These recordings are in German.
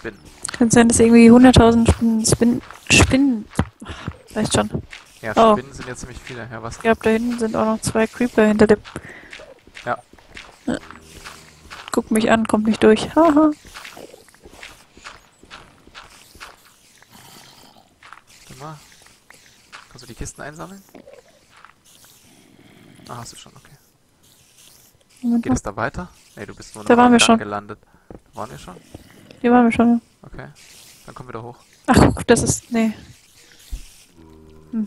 Spinnen. Kann sein, dass irgendwie 100.000 Spinnen. Ach, reicht schon. Ja, Oh. Spinnen sind ja ziemlich viele. Ja, was? Ich glaube, da hinten sind auch noch 2 Creeper hinter dem. Ja. Guck mich an, kommt nicht durch. Haha. Warte mal. Kannst du die Kisten einsammeln? Ah, hast du schon, okay. Moment Geht mal. es da weiter? Nee, du bist nur Da noch waren am wir Gang schon. gelandet. Da waren wir schon? Hier waren wir schon. Ja. Okay. Dann kommen wir da hoch. Ach, guck, das ist. Nee. Hm.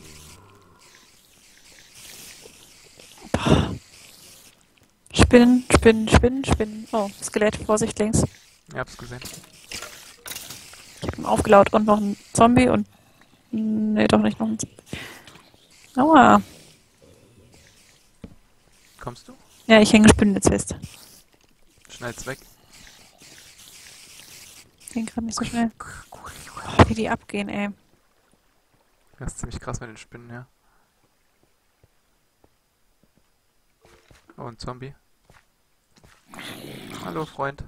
Boah. Spinnen, Spinnen, Spinnen, Spinnen. Oh, Skelett, Vorsicht links. Ich hab's gesehen. Ich hab ihn aufgelaut und noch ein Zombie und. Nee, doch nicht noch ein Zombie. Aua. Kommst du? Ja, ich hänge Spinnennetz fest. Schnell's weg. Ging gerade nicht so schnell. Oh, wie die abgehen, ey. Das ist ziemlich krass mit den Spinnen, ja. Oh, ein Zombie. Hallo, Freund.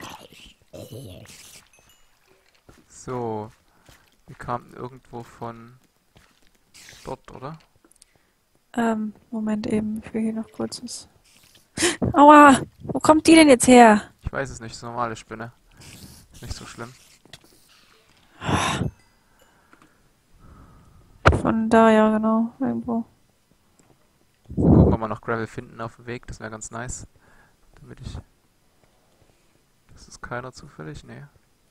So. Wir kamen irgendwo von dort, oder? Moment eben. Ich will hier noch kurzes. Aua! Wo kommt die denn jetzt her? Ich weiß es nicht, das ist eine normale Spinne. Ist nicht so schlimm. Von da, ja, genau. Irgendwo. Gucken, ob wir noch Gravel finden auf dem Weg, das wäre ganz nice. Damit ich... Das ist keiner zufällig? Nee.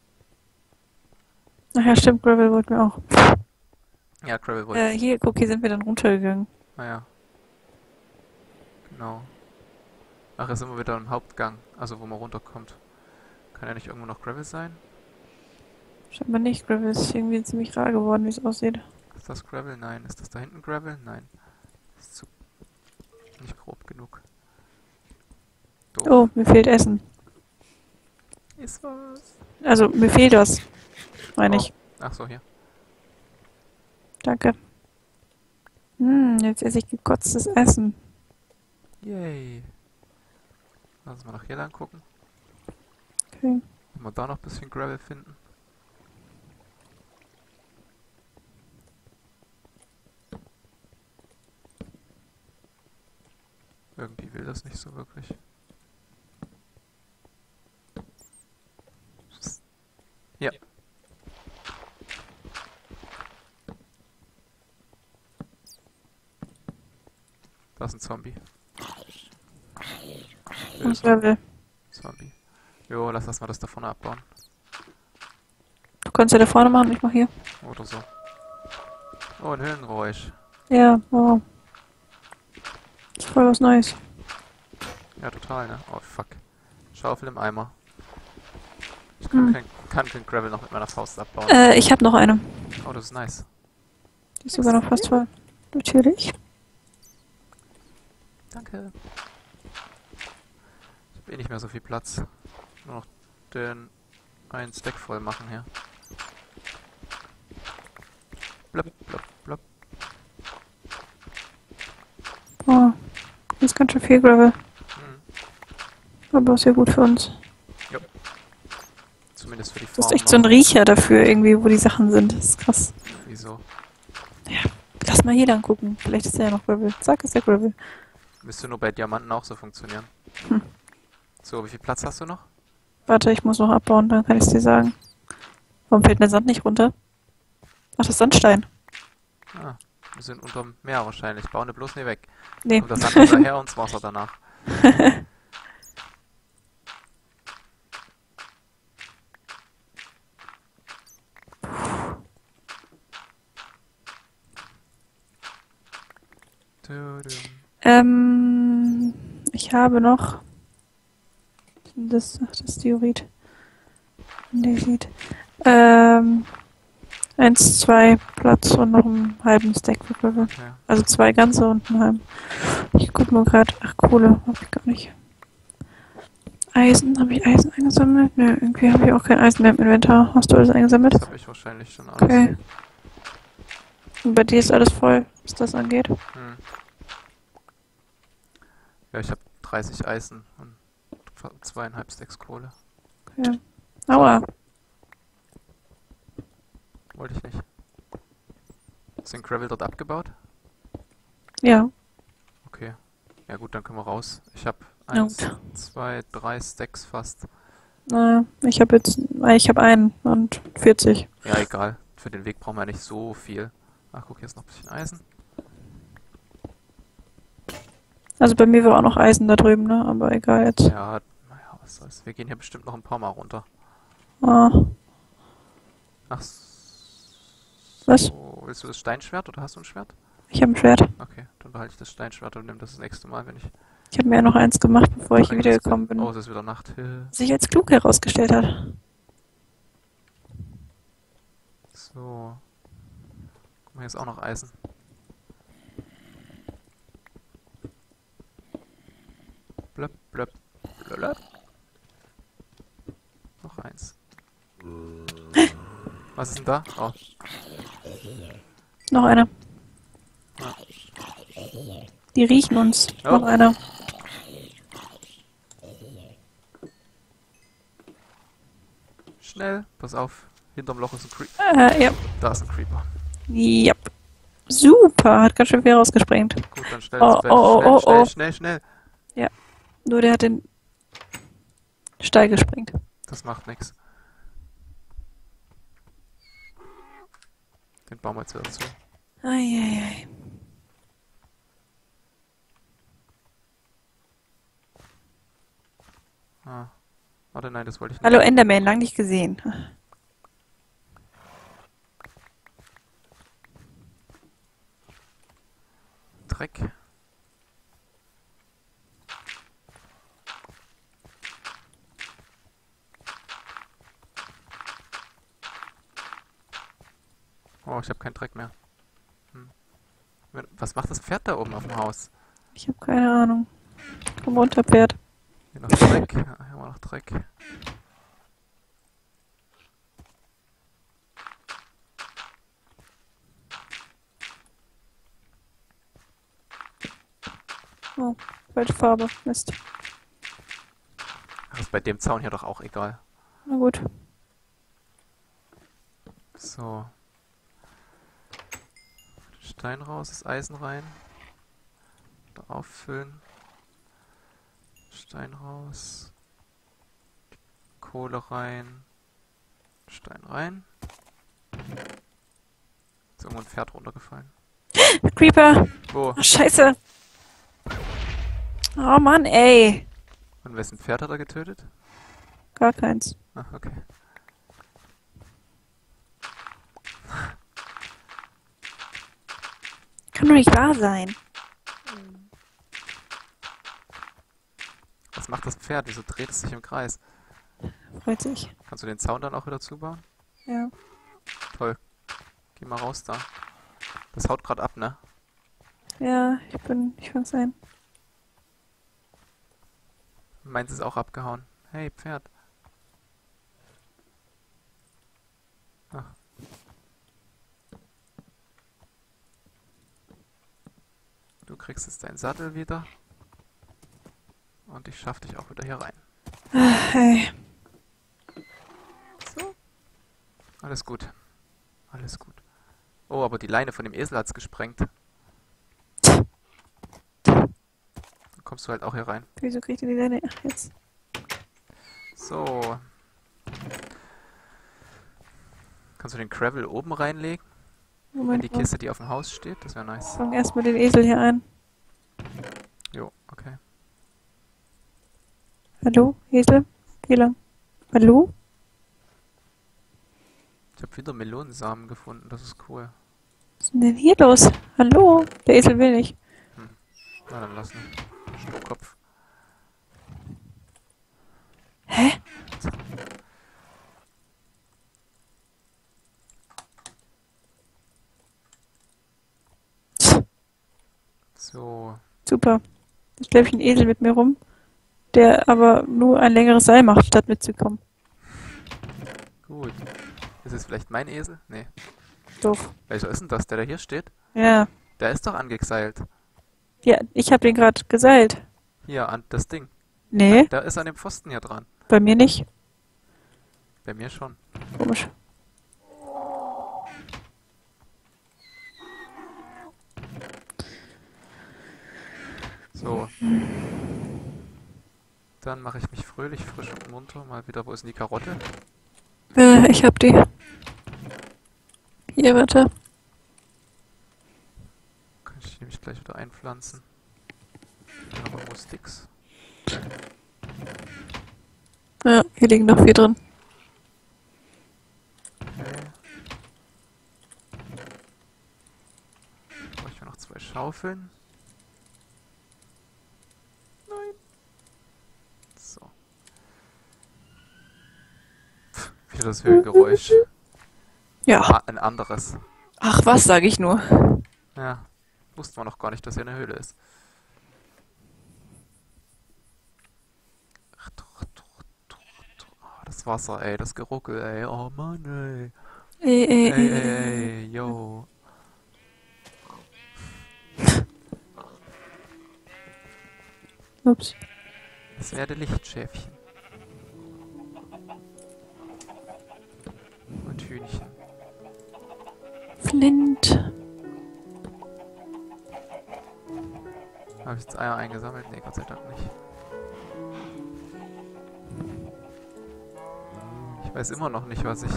Ach ja, stimmt, Gravel wollten wir auch. Ja, Gravel wollte ich. Hier, guck, hier sind wir dann runtergegangen. Ah ja. Genau. Ach, jetzt sind wir wieder im Hauptgang, also wo man runterkommt. Kann ja nicht irgendwo noch Gravel sein? Scheinbar nicht, Gravel ist irgendwie ziemlich rar geworden, wie es aussieht. Ist das Gravel? Nein. Ist das da hinten Gravel? Nein. Ist zu... nicht grob genug. Doof. Oh, mir fehlt Essen. Ist was? Also, mir fehlt was. Meine ich. Ach so, hier. Danke. Jetzt esse ich gekotztes Essen. Yay. Lass uns mal nach hier lang gucken. Okay. Wenn wir da noch ein bisschen Gravel finden. Irgendwie will das nicht so wirklich. Ja. Da ist ein Zombie. Und Gravel. Zombie. Jo, lass mal das da vorne abbauen. Du kannst ja da vorne machen, ich mach hier. Oder so. Oh, ein Höhlengeräusch. Ja, wow. Das ist voll was Neues. Ja, total, ne? Oh, fuck. Schaufel im Eimer. Ich Hm. kann den Gravel noch mit meiner Faust abbauen. Ich hab noch eine. Oh, das ist nice. Die ist sogar noch fast voll. Natürlich. Danke. Ich habe eh nicht mehr so viel Platz. Nur noch den einen Stack voll machen hier. Blop, blop, blop. Oh, das ist ganz schön viel Gravel. Hm. Aber ist ja gut für uns. Zumindest für die Du Farm hast echt so einen noch. Riecher dafür, irgendwie, wo die Sachen sind. Das ist krass. Wieso? Lass mal hier lang gucken. Vielleicht ist da ja noch Gravel. Zack, ist der Gravel. Müsste nur bei Diamanten auch so funktionieren. Hm. So, wie viel Platz hast du noch? Warte, ich muss noch abbauen, dann kann ich es dir sagen. Warum fällt denn der Sand nicht runter? Ach, das ist Sandstein. Ah, wir sind unterm Meer wahrscheinlich. Bauen wir bloß nicht weg. Nee. Und das Sand ist daher und das Wasser danach. Ich habe noch. Das ist Diorit. Andesit. 1, 2 Platz und noch einen halben Stack für Gravel. Okay. Also 2 ganze und einen halben. Ich guck nur gerade. Ach, Kohle hab ich gar nicht. Eisen, habe ich Eisen eingesammelt? Nö, irgendwie habe ich auch kein Eisen mehr im Inventar. Hast du alles eingesammelt? Das habe ich wahrscheinlich schon alles. Okay. Und bei dir ist alles voll, was das angeht? Hm. Ja, ich habe 30 Eisen und 2,5 Stacks Kohle. Okay. Aua. Hast du den Gravel dort abgebaut? Ja. Okay. Ja gut, dann können wir raus. Ich habe Na 1, gut. 2, 3 Stacks fast. Ich habe einen und 40. Ja, egal. Für den Weg brauchen wir nicht so viel. Ach, guck, hier ist noch ein bisschen Eisen. Also bei mir war auch noch Eisen da drüben, ne? Aber egal jetzt. Ja, naja, was soll's. Wir gehen hier bestimmt noch ein paar Mal runter. Ah, Ach was? so. Willst du das Steinschwert oder hast du ein Schwert? Ich habe ein Schwert. Okay, dann behalte ich das Steinschwert und nehme das nächste Mal, wenn ich Ich habe mir ja noch eins gemacht, bevor ich hier irgendwas wiedergekommen Oh, bin. es ist wieder Nacht. Sich als klug herausgestellt hat. So. Guck mal, hier ist auch noch Eisen. Blöpp, blöpp, blöpp. Noch eins. Was ist denn da? Oh, Noch einer. Ja. Die riechen uns. Oh. Noch einer. schnell. Pass auf. Hinterm Loch ist ein Creeper. Ja. Da ist ein Creeper. Yep. Super. Hat ganz schön viel rausgesprengt. Gut, dann schnell Oh, ins Bett. oh, Schnell, oh, schnell, oh. schnell, schnell. Nur der hat den Steil gesprengt. Das macht nichts. Den bauen wir jetzt wieder zu. Eieiei. Ah. Warte, nein, das wollte ich nicht. Hallo Enderman, lang nicht gesehen. Dreck. Oh, ich habe keinen Dreck mehr. Was macht das Pferd da oben auf dem Haus? Ich habe keine Ahnung. Komm runter, Pferd. Hier noch Dreck. Ja, hier haben wir noch Dreck. Oh, falsche Farbe. Mist. Ach, ist bei dem Zaun hier doch auch egal. Na gut. So. Stein raus, das Eisen rein. Da auffüllen. Stein raus. Kohle rein. Stein rein. Ist irgendwo ein Pferd runtergefallen. Creeper! Wo? Oh, Scheiße! Oh Mann, ey! Und wessen Pferd hat er getötet? Gar keins. Ah, okay. Kann doch nicht wahr sein. Was macht das Pferd? Wieso dreht es sich im Kreis? Freut sich. Kannst du den Zaun dann auch wieder zubauen? Ja. Toll. Geh mal raus da. Das haut gerade ab, ne? Ja, ich fang's ein. Meins ist auch abgehauen. Hey, Pferd. Ach. Du kriegst jetzt deinen Sattel wieder. Und ich schaff dich auch wieder hier rein. Hey. So. Alles gut. Alles gut. Oh, aber die Leine von dem Esel hat's gesprengt. Dann kommst du halt auch hier rein. Wieso kriegt ihr die Leine? Ach, jetzt. So. Kannst du den Gravel oben reinlegen? In Moment die mal. Kiste, die auf dem Haus steht? Das wäre nice. Fang erstmal den Esel hier ein. Jo, okay. Hallo, Esel? Wie lang? Hallo? Ich habe wieder Melonensamen gefunden, das ist cool. Was ist denn hier los? Hallo? Der Esel will nicht. Na dann lass nicht. Sturkopf. Hä? So. Super. Jetzt schleppe ich einen Esel mit mir rum, der aber nur ein längeres Seil macht, statt mitzukommen. Gut. Ist es vielleicht mein Esel? Nee. Doof. Welcher ist denn das? Der da hier steht? Ja. Der ist doch angeseilt. Ja, ich habe den gerade geseilt. Hier, an das Ding. Nee, Der ist an dem Pfosten hier dran. bei mir nicht. Bei mir schon. Komisch. So. Dann mache ich mich fröhlich, frisch und munter. Mal wieder, wo ist denn die Karotte? Ich hab die. Hier, warte. Kann ich die nämlich gleich wieder einpflanzen. Noch irgendwo Sticks. Ja, hier liegen noch 4 drin. Okay. Brauche ich noch 2 Schaufeln. Nein. So. Wieder das Höhlengeräusch. Ja. Ah, ein anderes. Ach, was sage ich nur? Ja. Wussten wir noch gar nicht, dass hier eine Höhle ist. Ach, oh, das Wasser, ey, das Geruckel, ey. Oh Mann, ey. Ey, yo. Ups. Es werde Lichtschäfchen. Und Hühnchen. Flint. Habe ich jetzt Eier eingesammelt? Nee, Gott sei Dank nicht. Ich weiß immer noch nicht, was ich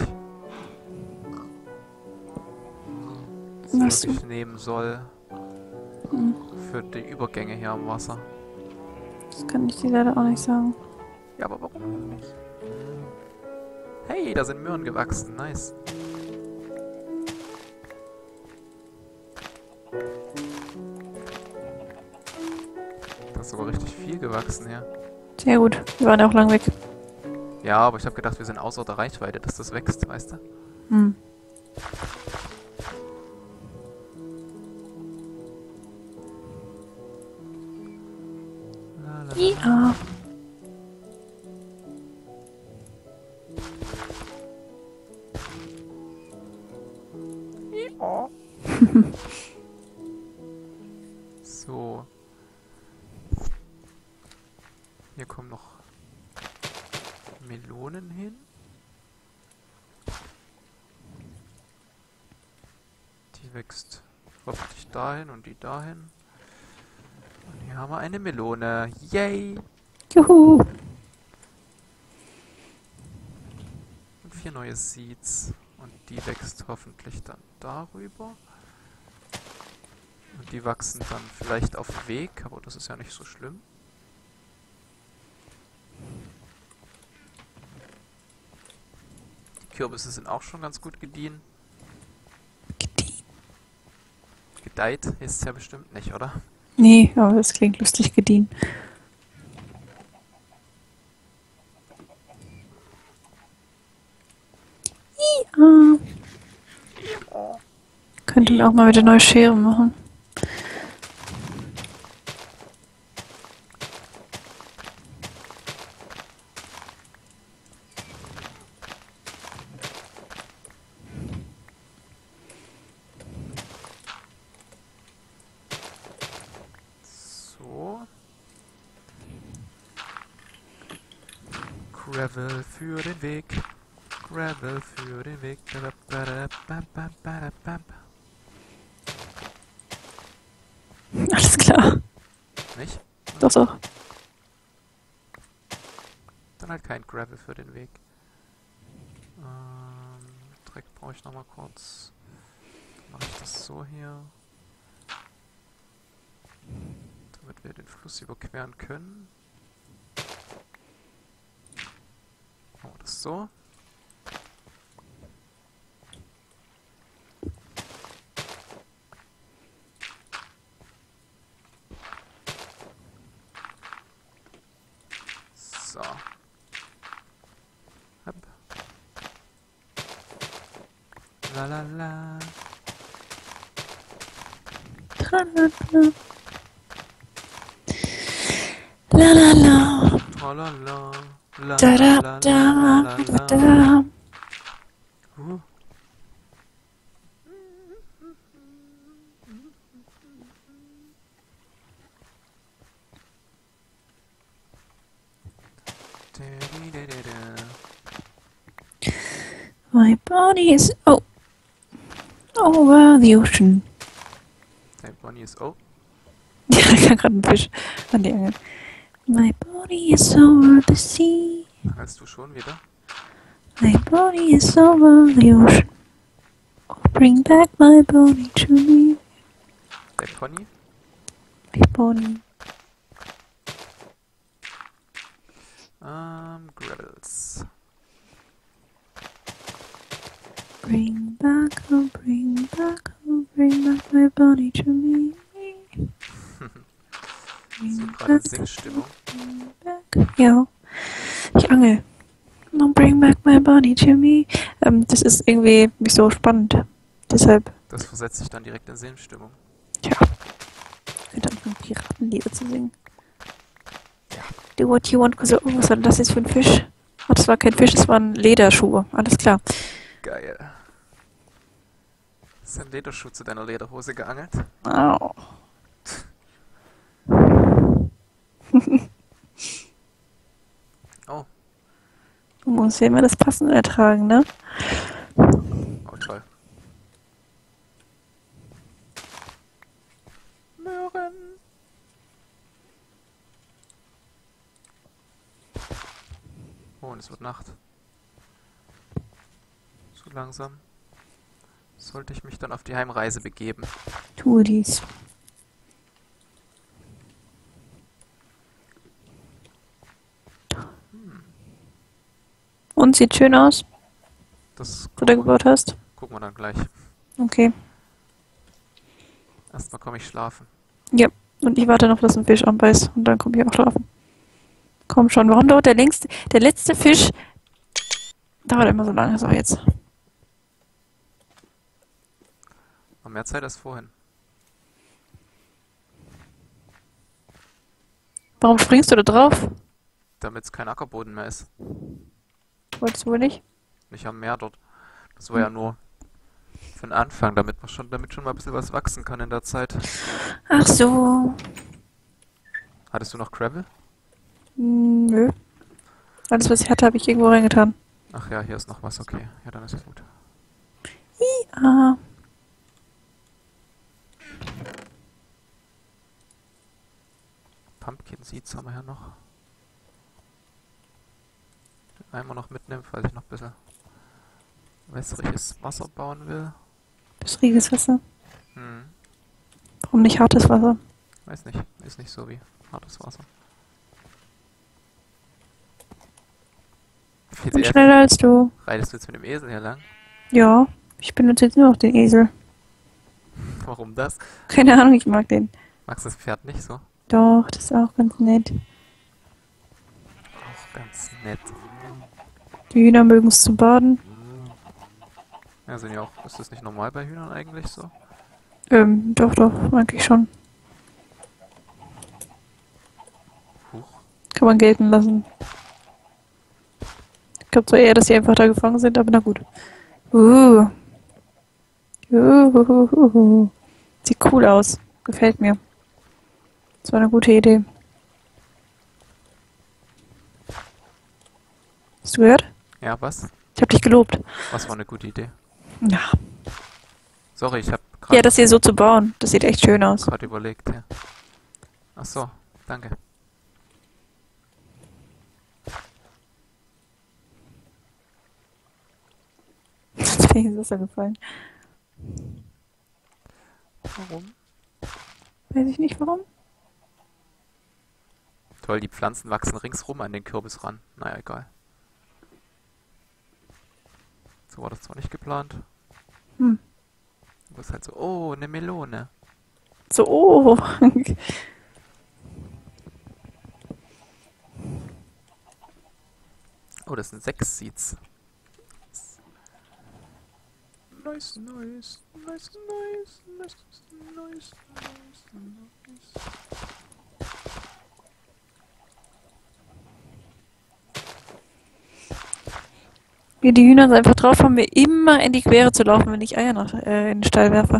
so wirklich nehmen soll für die Übergänge hier am Wasser. Das kann ich dir leider auch nicht sagen. Ja, aber warum nicht? Hey, da sind Möhren gewachsen. Nice. Da ist sogar richtig viel gewachsen hier. Sehr gut. Wir waren ja auch lang weg. Ja, aber ich habe gedacht, wir sind außer der Reichweite, dass das wächst, weißt du? Hm. Ja. So. Hier kommen noch Melonen hin. Die wächst hoffentlich dahin und die dahin. Und hier haben wir eine Melone. Yay! Juhu. Und 4 neue Seeds. Und die wächst hoffentlich dann darüber. Und die wachsen dann vielleicht auf dem Weg, aber das ist ja nicht so schlimm. Die Kürbisse sind auch schon ganz gut gediehen. Gedeiht ist es ja bestimmt nicht, oder? Nee, aber das klingt lustig gediehen. Ja. Könnten wir auch mal wieder neue Scheren machen. So. Gravel für den Weg. Gravel für den Weg. Alles klar. Nicht? Doch, doch. Dann halt kein Gravel für den Weg. Dreck brauche ich nochmal kurz. Dann mache ich das so hier. Damit wir den Fluss überqueren können. Machen wir das so. So. Hopp. La la la. Tralala. La la la. Tralala. La Da da la da la la da la. da. My body is over the ocean. Dein Bonnie ist oh. Ja, da gerade einen Fisch an die Angel. My body is over the sea. Als du schon wieder? My body is over the ocean. Oh, bring back my body to me. Der Pony? My body. Gravels. Bring back, oh, bring back, oh, bring back my body to me. So gerade Singstimmung. Ja, ich angel. No, bring back my body to me. Das ist irgendwie nicht so spannend. Deshalb, Das versetzt sich dann direkt in Singstimmung. tja, ich könnte anfangen, Piratenlieder zu singen. Do what you want, so, oh, was war denn das jetzt für ein Fisch? Oh, das war kein Fisch, das waren Lederschuhe. Alles klar. Geil. Ist ein Lederschuh zu deiner Lederhose geangelt? Au. Oh, Du musst ja immer das Passende ertragen, ne? oh toll. Möhren. Oh, und es wird Nacht. So langsam sollte ich mich dann auf die Heimreise begeben. Tu dies. Und sieht schön aus, Das was du gebaut hast. gucken wir dann gleich. Okay. Erstmal komme ich schlafen. Ja. Und ich warte noch, dass ein Fisch anbeißt. Und dann komme ich auch schlafen. Komm schon. Warum dauert der letzte Fisch dauert immer so lange? So, jetzt. Noch mehr Zeit als vorhin. Warum springst du da drauf? Damit es kein Ackerboden mehr ist. Wolltest du wohl nicht? Nicht am Meer dort. Das war ja nur für den Anfang, damit schon mal ein bisschen was wachsen kann in der Zeit. Ach so. Hattest du noch Gravel? Nö. Alles, was ich hatte, habe ich irgendwo reingetan. Ach ja, hier ist noch was, okay. Ja, dann ist es gut. Ah. Pumpkin Seeds haben wir ja noch. Den Eimer noch mitnehmen, falls ich noch ein bisschen wässriges Wasser bauen will. Wässriges Wasser. Hm, Warum nicht hartes Wasser? weiß nicht. Ist nicht so wie hartes Wasser. Ich Viel bin eher schneller als du. reitest du jetzt mit dem Esel hier lang? Ja. Ich benutze jetzt nur noch den Esel. Warum das? Keine Ahnung, ich mag den. Magst du das Pferd nicht so? Doch, das ist auch ganz nett. Auch ganz nett. Die Hühner mögen es zum Baden. Ja, sind ja auch. Ist das nicht normal bei Hühnern eigentlich so? Doch, eigentlich schon. Huch. Kann man gelten lassen. Ich glaube zwar eher, dass sie einfach da gefangen sind, aber na gut. Sieht cool aus. Gefällt mir. Das war eine gute Idee. Hast du gehört? Ja, was? Ich habe dich gelobt. Was war eine gute Idee? Ja. Sorry, ich habe Ja, gerade das hier so zu bauen. Das sieht echt schön aus. überlegt, ja. Ach so, danke. Das ist mir ins Wasser gefallen. Warum? Weiß ich nicht warum. Toll, die Pflanzen wachsen ringsrum an den Kürbis ran. Naja, egal. So war das zwar nicht geplant. Hm. Aber es ist halt so, oh, eine Melone. So, oh. Oh, das sind 6 Seeds. Nice, nice, nice, nice, nice, nice, nice. Wie die Hühner einfach drauf haben, mir immer in die Quere zu laufen, wenn ich Eier in den Stall werfe.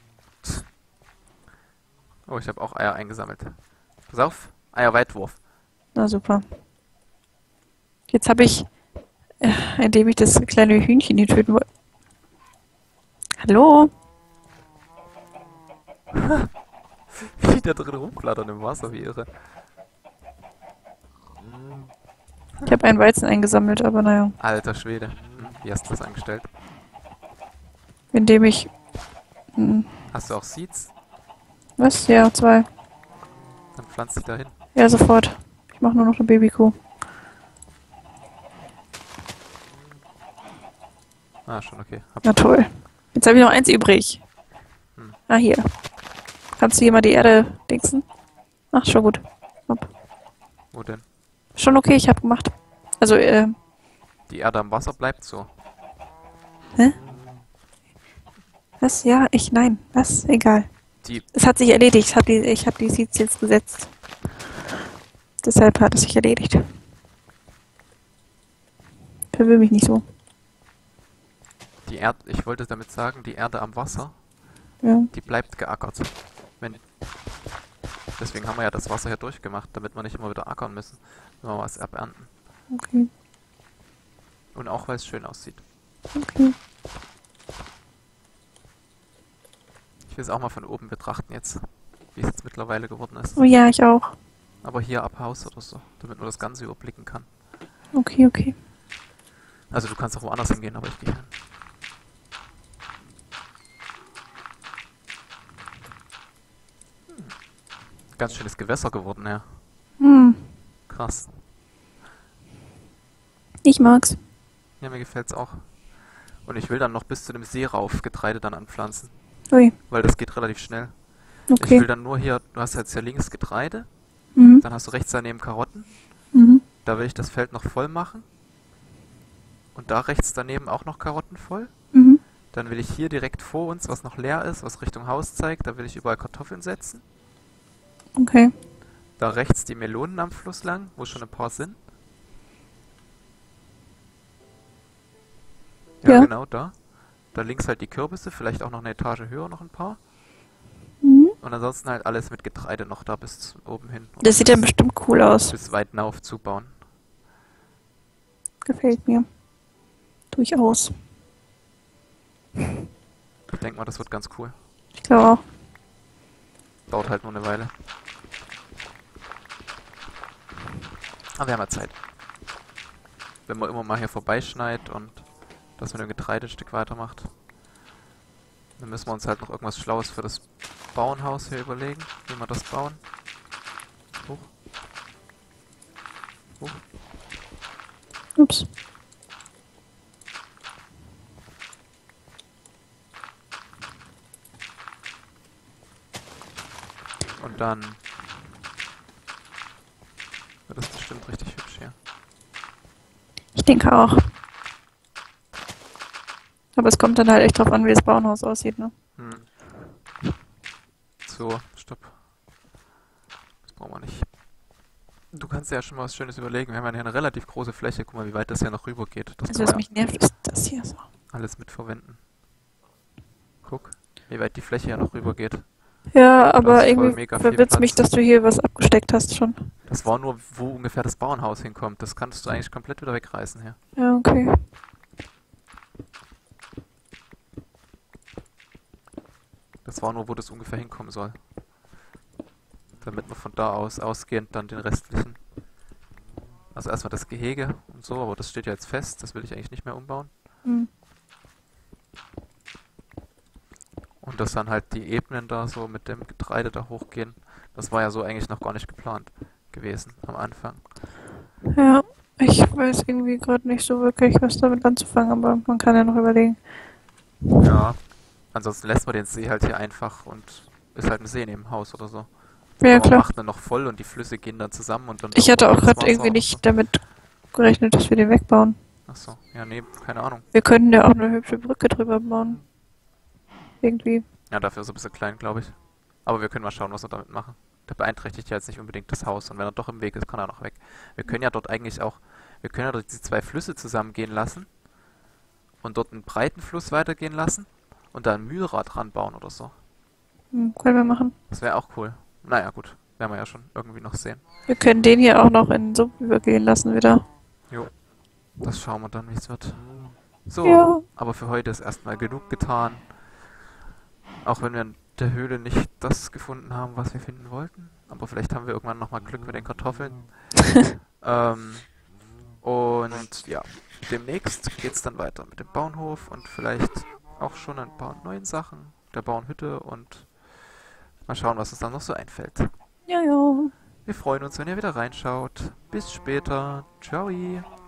Oh, ich habe auch Eier eingesammelt. Pass auf, Eierweitwurf. Na super. Jetzt habe ich, indem ich das kleine Hühnchen hier töten wollte. Hallo? Wie die da drin rumflattern im Wasser, wie irre. Ich habe einen Weizen eingesammelt, aber naja. Alter Schwede. Wie hast du das angestellt? Indem ich... Hm, Hast du auch Seeds? was? Ja, 2. Dann pflanzt dich da hin. Ja, sofort. Ich mache nur noch eine Babykuh. Ah, schon okay. Na toll. Jetzt habe ich noch 1 übrig. Ah, hier. Kannst du hier mal die Erde dingsen? Ach, schon gut. Hopp. Wo denn? Schon okay, ich habe gemacht. Also, Die Erde am Wasser bleibt so. hä? Was? Ja, nein. Was? Egal. Die, Es hat sich erledigt. Ich hab die Seeds jetzt gesetzt. Deshalb hat es sich erledigt. Verwirr mich nicht so. die Erde, ich wollte damit sagen, die Erde am Wasser, Ja. die bleibt geackert. Wenn, deswegen haben wir ja das Wasser hier durchgemacht, damit wir nicht immer wieder ackern müssen, wenn wir was abernten. Okay. Und auch weil es schön aussieht. Okay. Ich will es auch mal von oben betrachten jetzt, wie es jetzt mittlerweile geworden ist. Oh ja, ich auch. Aber hier ab Haus oder so, damit man das Ganze überblicken kann. Okay, okay. Also du kannst auch woanders hingehen, aber ich gehe hin. Ganz schönes Gewässer geworden, ja. Hm. Krass. Ich mag's. Ja, mir gefällt's auch. Und ich will dann noch bis zu dem See rauf Getreide dann anpflanzen, Ui. weil das geht relativ schnell. Ich Okay. will dann nur hier, du hast jetzt hier links Getreide, Mhm. dann hast du rechts daneben Karotten. Mhm. Da will ich das Feld noch voll machen. Und da rechts daneben auch noch Karotten voll. Mhm. Dann will ich hier direkt vor uns, was noch leer ist, was Richtung Haus zeigt, da will ich überall Kartoffeln setzen. Okay. Da rechts die Melonen am Fluss lang, wo schon ein paar sind. Ja, Ja. genau, da. Da links halt die Kürbisse, vielleicht auch noch eine Etage höher noch ein paar. Mhm. Und ansonsten halt alles mit Getreide noch da bis oben hin. Und Das sieht dann bis, bestimmt cool aus. bis weit hinauf zubauen. Gefällt mir. Durchaus. Ich denke mal, das wird ganz cool. Ich glaube auch. Dauert halt nur eine Weile. Aber wir haben ja Zeit. Wenn man immer mal hier vorbeischneit und das mit dem Getreide ein Stück weitermacht, dann müssen wir uns halt noch irgendwas Schlaues für das Bauernhaus hier überlegen, wie wir das bauen. Hoch. Hoch. Ups. Und dann wird das bestimmt richtig hübsch hier. Ich denke auch. Aber es kommt dann halt echt drauf an, wie das Bauernhaus aussieht, ne? So, stopp. Das brauchen wir nicht. Du kannst dir ja schon mal was Schönes überlegen. Wir haben ja hier eine relativ große Fläche. Guck mal, wie weit das hier noch rüber geht. Das Also kann was man mich nervt, ist das hier so. ja alles mitverwenden. Guck, wie weit die Fläche hier noch rüber geht. Ja, Da aber ist voll irgendwie mega viel verwirrt's mich, Platz. dass du hier was abgesteckt hast schon. Das war nur, wo ungefähr das Bauernhaus hinkommt. Das kannst du eigentlich komplett wieder wegreißen hier. Ja, okay. Das war nur, wo das ungefähr hinkommen soll. Damit wir von da aus ausgehend dann den restlichen. Also erstmal das Gehege und so, aber das steht ja jetzt fest. Das will ich eigentlich nicht mehr umbauen. Hm. Und dass dann halt die Ebenen da so mit dem Getreide da hochgehen. Das war ja so eigentlich noch gar nicht geplant gewesen am Anfang. Ja, ich weiß irgendwie gerade nicht so wirklich, was damit anzufangen, aber man kann ja noch überlegen. Ja. Ansonsten lässt man den See halt hier einfach und ist halt ein See neben dem Haus oder so. Ja, Aber man klar. macht dann noch voll und die Flüsse gehen dann zusammen und dann... Ich hatte auch kommt das gerade irgendwie Wasser oder nicht damit gerechnet, dass wir den wegbauen. so. Achso, ja nee, keine Ahnung. Wir könnten ja auch eine hübsche Brücke drüber bauen. Irgendwie. Ja, dafür ist er ein bisschen klein, glaube ich. Aber wir können mal schauen, was wir damit machen. Der beeinträchtigt ja jetzt nicht unbedingt das Haus und wenn er doch im Weg ist, kann er noch weg. Wir können ja dort eigentlich auch... Wir können ja dort diese 2 Flüsse zusammengehen lassen und dort einen breiten Fluss weitergehen lassen und da ein Mühlrad ranbauen oder so. Können wir machen. Das wäre auch cool. Naja, gut. Werden wir ja schon irgendwie noch sehen. Wir können den hier auch noch in den Sumpf übergehen lassen wieder. Jo. Das schauen wir dann, wie es wird. So, Ja. aber für heute ist erstmal genug getan. Auch wenn wir der Höhle nicht das gefunden haben, was wir finden wollten. Aber vielleicht haben wir irgendwann nochmal Glück mit den Kartoffeln. Ähm, und ja, demnächst geht's dann weiter mit dem Bauernhof und vielleicht auch schon ein paar neuen Sachen, der Bauernhütte und mal schauen, was uns dann noch so einfällt. Ja, ja. Wir freuen uns, wenn ihr wieder reinschaut. Bis später. Ciao.